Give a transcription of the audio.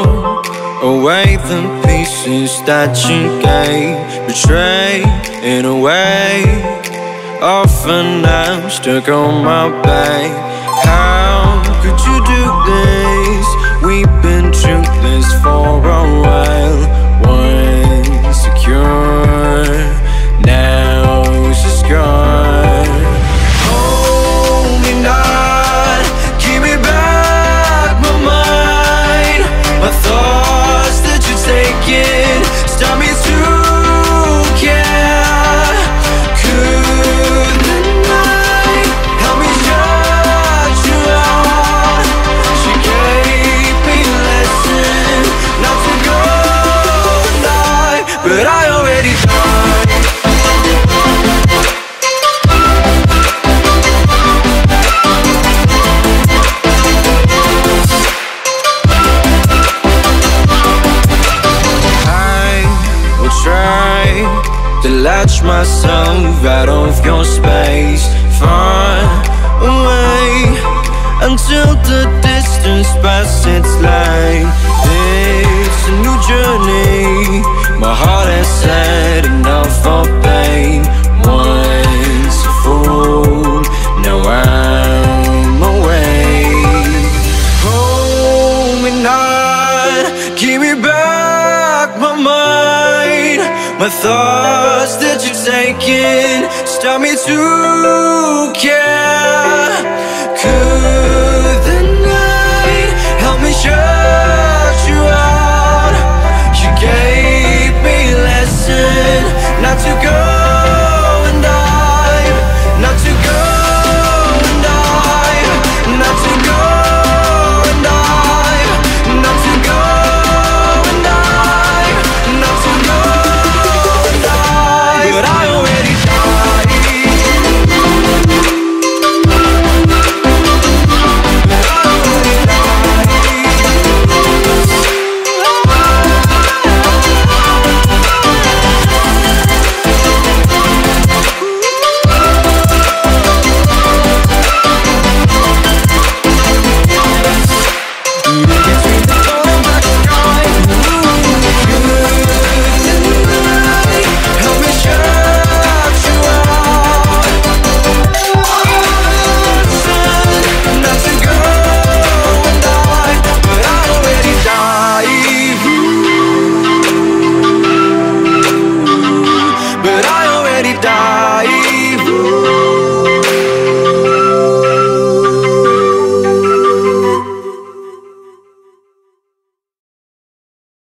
away the pieces that you gave. Betray in a way. Often I'm stuck on my back. How could you do this? We've been through this for a while. Once secure, now it's just gone. Hold me not, give me back my mind. My thoughts that you're taking stop me to care. Could the night help me shut you out? She gave me a lesson not to go lie, but I already died. To latch myself out of your space, far away, until the distance passes its line. It's a new journey. My heart has had enough for pain. Once a fool, now I'm away. Hold me not, give me back my mind. My thoughts that you've taken stop me to care. Could the night help me shine?